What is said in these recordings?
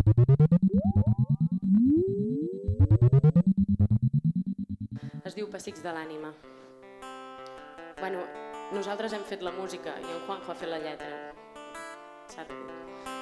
Es diu Pessics de l'ànima. Bueno, nosaltres hem fet la música i en Juanjo ha fet la lletra. Sàpiga.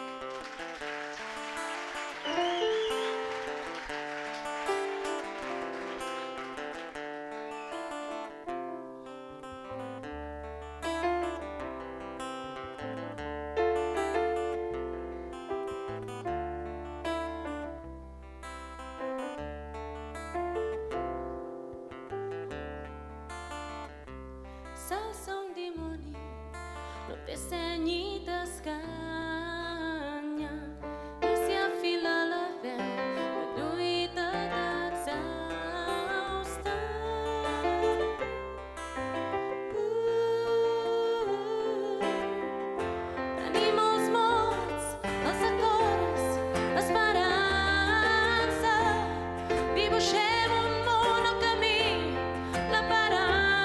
S'alça un dimoni, no té cenyit escanya i s'hi afila la veu, la lluita t'exhausta. Tenim els mots, els acords, l'esperança, dibuixem un món al camí, la paraula.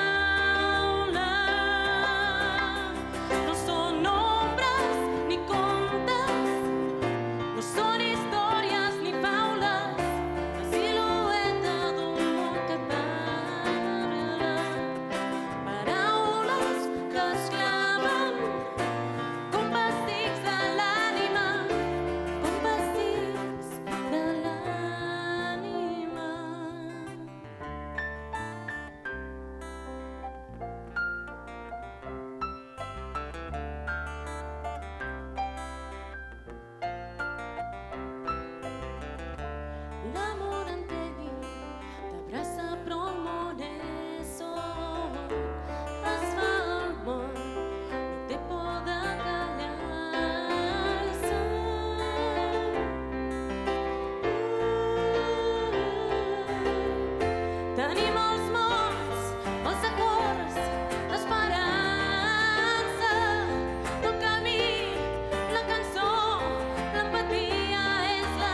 L'amor entengui, t'abraça però el món és sol. Es fa el món, no té por de callar-se. Tenim els mots, els acords, l'esperança, el camí, la cançó, l'empatia és la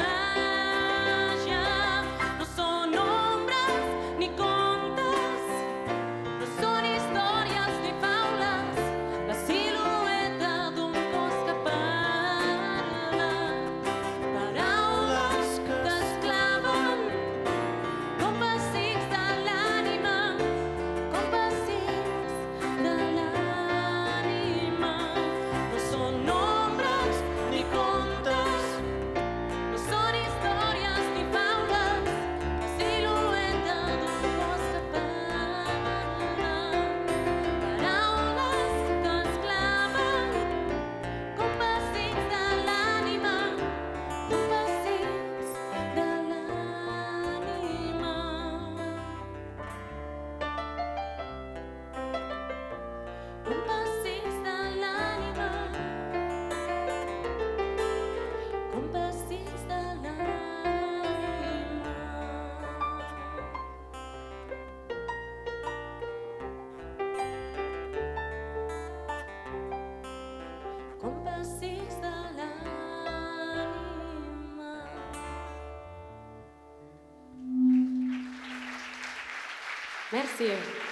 Merci.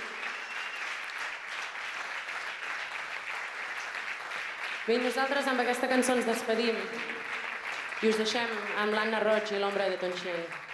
Bé, nosaltres amb aquesta cançó ens despedim i us deixem amb l'Anna Roig i l'Ombra de Tonxell.